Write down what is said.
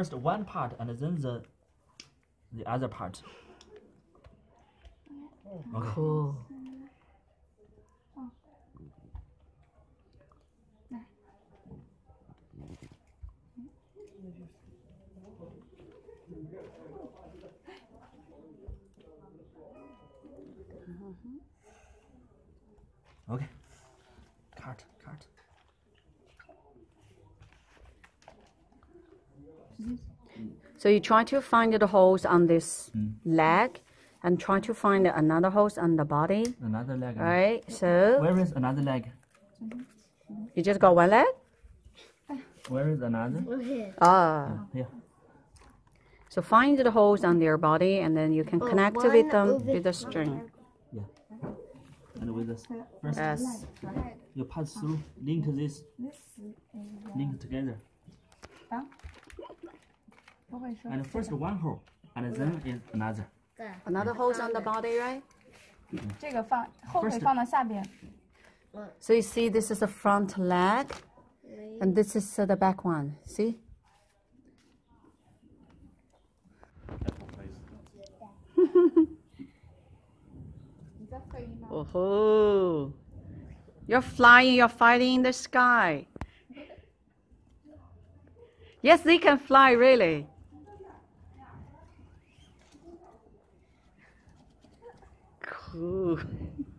first one part and then the other part. Okay. Cool. Okay. Cut. So you try to find the holes on this leg and try to find another holes on the body. Another leg. Right? So Where is another leg? you just got one leg? Where is another? Ah. Here. So find the holes on their body and then you can connect with them with the string. Yeah. And with this first, Yes. you pass through, link this, link together. And first one hole, and then is another. Another holes on the body, right? 这个后腿放到下边。 So you see this is the front leg and this is the back one. See? Oh, you're flying, you're fighting in the sky. Yes, they can fly, really. Cool.